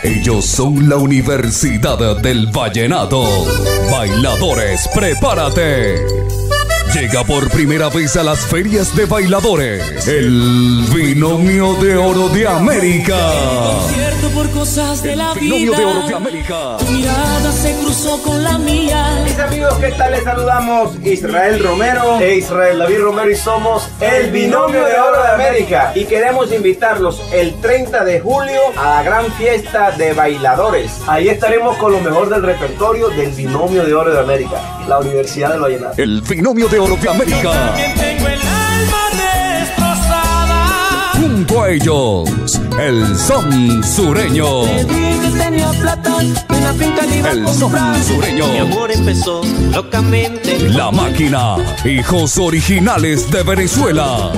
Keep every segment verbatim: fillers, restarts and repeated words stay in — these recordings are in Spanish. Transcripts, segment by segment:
Ellos son la Universidad del Vallenato. Bailadores, prepárate. Llega por primera vez a las ferias de bailadores el Binomio de Oro de América. Concierto por cosas de la el Binomio vida. de Oro de América. Tu mirada se cruzó con la mía. Mis amigos, ¿qué tal? Les saludamos Israel Romero e Israel David Romero y somos el Binomio de Oro de América. Y queremos invitarlos el treinta de julio a la gran fiesta de bailadores. Ahí estaremos con lo mejor del repertorio del Binomio de Oro de América, la Universidad del Vallenato. El Binomio de Oro de América. También tengo el alma destrozada. Junto a ellos, el son sureño. Te dije que tenía plata, una finca le iba a El comprar. son sureño. Mi amor empezó locamente. La Máquina, hijos originales de Venezuela.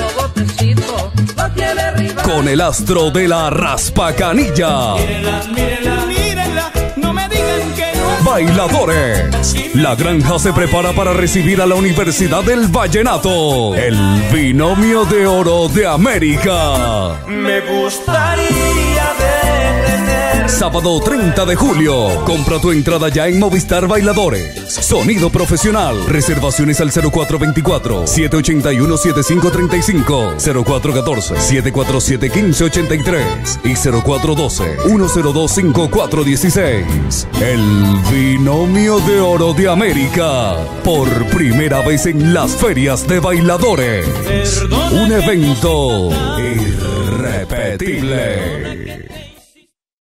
Con el astro de la raspacanilla. Mírenla, mírenla, mírenla, no me digan que no. Bailadores. La granja se prepara para recibir a la Universidad del Vallenato. El Binomio de Oro de América. Me gustaría detener. Sábado treinta de julio. Compra tu entrada ya en Movistar Bailadores. Sonido profesional. Reservaciones al cero cuatro dos cuatro, siete ocho uno, siete cinco tres cinco, cero cuatro uno cuatro, siete cuatro siete, uno cinco ocho tres y cero cuatro uno dos, uno cero dos, cinco cuatro uno seis. El Binomio de Oro de América. Por primera vez en las ferias de bailadores. Un evento irrepetible.